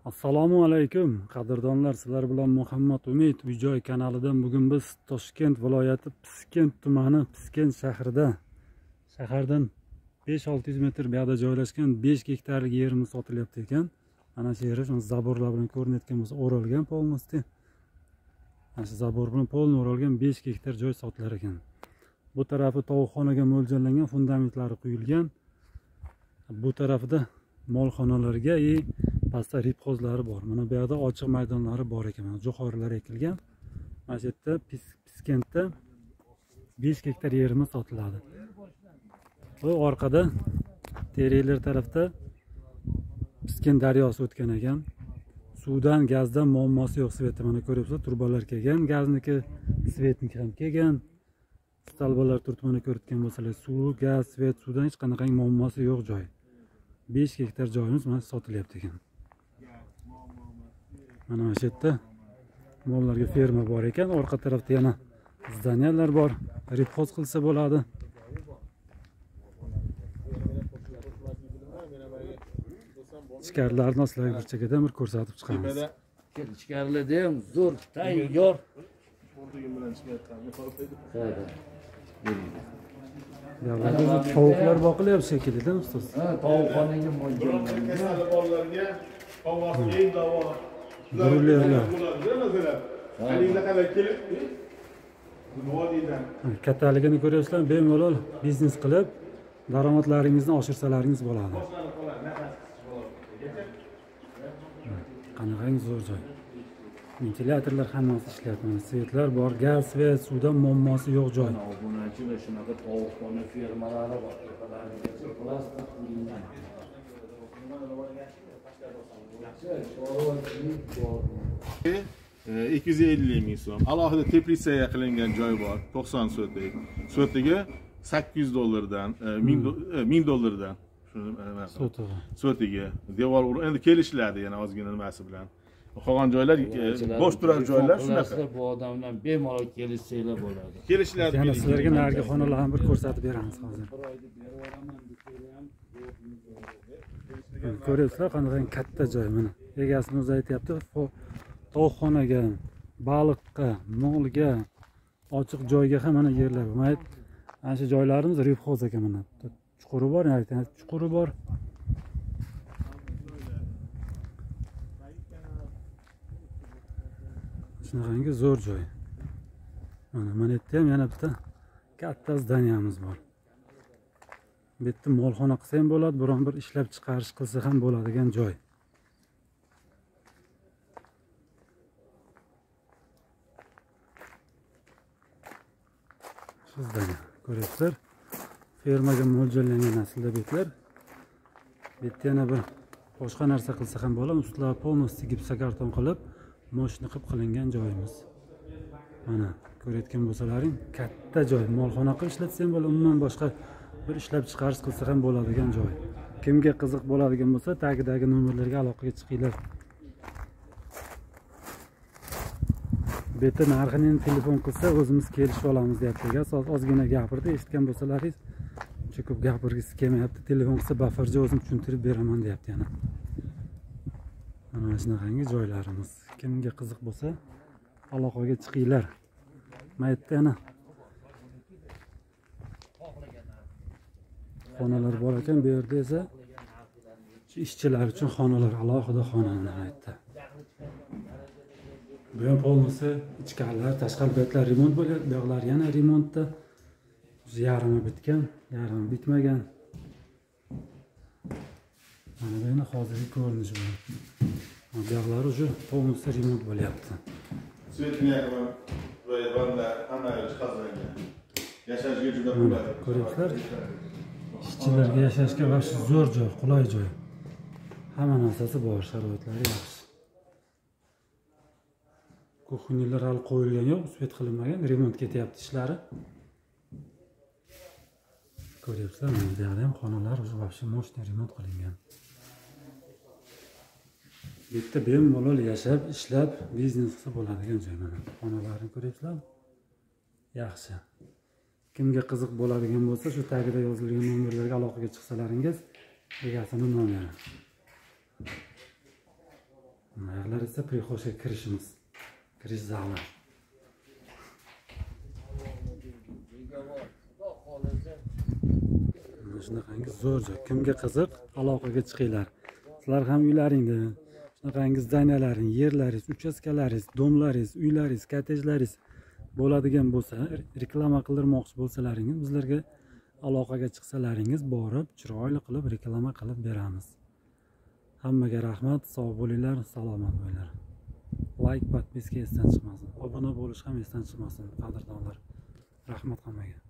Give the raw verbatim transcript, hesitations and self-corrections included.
Assalomu alaykum qadrdonlar, sizlar bilan Muhammad Umid uy-joy kanalidan bugun biz Toshkent viloyati Piskent tumani Piskent shahrida shahardan besh olti yuz metr bu yerda joylashgan besh gektarlik yerimiz sotilyapti ekan. Mana shu yer zaborlar bilan ko'rinayotgan bo'lsa o'ralgan polnosti. Mana shu zabor bilan polni o'ralgan besh gektar joy sotilar ekan. Bu tarafi tovuqxonaga mo'ljallangan fundamentlari quyilgan. Bu tarafida molxonalarga и pastda ribxozlari bor. Mana bu yerda ochiq maydonlari bor ekan. Mana jo'xorilar ekilgan. Mana shu yerda Piskentda besh gektar yerimiz sotiladi. Bu orqada Tereyler tarafda Piskent daryosi o'tgan ekan. Suvdan, gazdan muammosi yo'q. Svetda mana ko'ryapsizlar, turbalar kelgan, gazniki, svetniki ham kelgan. Stalbalar turtmani ko'rayotgan bo'lsalar, suv, gaz, svet, suvdan hech qanday muammosi yo'q joy. besh gektar joyimiz mana sotilyapti ekan. Mana shu yerda mollarga ferma bor ekan. Orqa tarafda yana zdaniyalar bor. Ribxoz qilsa bo'ladi. Ichkarilarni sizlarga bir chekkadan bir ko'rsatib chiqamiz. Ichkarilarda ham zo'r, tayyor. Yavlarda tovuqlar boqilyapti shekilli-da ustoz. Ha, tovuqxonaga mo'ljallangan. Kasal bolalarga ovoz eng davo. Brullerlar. Alingda qara kelib, vodiydan. Kattaligini ko'ryapsizlar, bemalol biznes qilib daromadlaringizni oshirsalaringiz bo'ladi. Qanaqangi zo'r joy. Ventilyatorlar hammasi ishlayapti. Svetlar bor, gaz, svet, suvdan muammosi yo'q joy. Obunachilar shunaqa tovuqxona fermalari bor. Plastik qilingan. ikki yuz ellik ming so'm. Alohida teplitsaga qilingan joy bor, to'qson sotik. Sotiga sakkiz yuz dollardan, ming dollardan Sotiga. sotiga. Devor endi kelishiladi yana ozgina nimasi bilan. Qolgan joylar bo'sh turar joylar shunaqa. Bu odamlar bemalol kelishsanglar bo'ladi. Kelishiladi. Yana sizlarga narigi xonalarni bir ko'rsatib beramiz hozir. Ko'ryapsizlar, qanday katta joy mana. Egasini o'zi aytayapti, tovuqxonaga, baliqqa, molga, ochiq joyga ham mana yerlar bor. Mana shu joylarimiz ribxoz ekan mana. Chuquri bor, yana chuquri bor. Shunaqangi zo'r joy. Mana mana yerda ham yana bitta katta zdaniyamiz bor. Bu yerda molxona qilsa ham bo'ladi, biron bir ishlab chiqarish qilsa ham bo'ladigan joy. Shu zdaniya ko'ryapsizlar. Fermaga mo'ljallangan aslida betlar. Bu yerda yana bir boshqa narsa qilsa ham bo'ladi. Ustlar polnosti gipsokarton qilib moshina qilib qilingan joyimiz. Mana ko'rayotgan bo'lsalaring, katta joy. Molxona qilib ishlatsa ham bo'ladi, umuman boshqa bir ishlab chiqarish qilsa ham bo'ladigan joy. Kimga qiziq bo'ladigan bo'lsa, tagidagi nomerlarga aloqaga chiqinglar. Bu yerda narxini telefon qilsa, o'zimiz kelishib olamiz deyapti. So'z ozgina gapirdi, eshitgan bo'lsalaringiz, uncha ko'p gapirgisi kelmayapti. Telefon qilsa bufferja o'zim tushuntirib beraman deyapti yana. Mana shunaqangi joylarimiz. Kimga qiziq bo'lsa, aloqaga chiqinglar. Mana yerda yana xonalar bor ekan, bu yerda esa ishchilar uchun xonalar, alohida xona mana yerda. Bu ham polnisi ichkarilar, tashqari betlar remont bo'lyapti. Bu yoqlar yana remontda. Yarimi bitgan, yarimi bitmagan. Mana bu yana hozirgi ko'rinishi bu. Bu yoqlari уже polnisi remont bo'lyapti. Svetniya va vanna hamma jihozlangan. Yashashga juda qulay. Ko'ryapsizlar? Ishchilarga yashashga va zo'r joy, qulay joy. Hamma narsasi bor, sharoitlari yaxshi. Kuxunyalar hali qo'yilgan yo'q, svet qilinmagan, remont ketyapti ishlari. Ko'ryapsizlar, mana bu yerda ham xonalar уже вообще moshina remont qilingan. Bu yerda bemalol yashab, ishlab, biznes qilsa bo'ladigan joy mana. Xonalarni ko'ryapsizlarmi? Yaxshi. Kimga qiziq bo'ladigan bo'lsa, shu tagida yozilgan nomerlarga aloqaga chiqsalaringiz, egasini nomeri. narxlar esa prixoshga kirishimiz. Kirish zali. Mana shunaqangi zo'r joy. Kimga qiziq, aloqaga chiqinglar. Sizlar ham uylaringda shunaqangi zdaniyalaring, yerlaringiz, uchastkalaringiz, domlaringiz, uylaringiz, kottejlaringiz bo'ladigan bo'lsa, reklama qildirmoqchi bo'lsalaringiz, bizlarga aloqaga chiqsalaringiz, borib chiroyli qilib reklama qilib beramiz. Hammaga rahmat, sog' bo'linglar, salomat bo'linglar. Like, podpiska esdan chiqmasin. Obuna bo'lish ham esdan chiqmasin, qadrdonlar. Rahmat hammaga.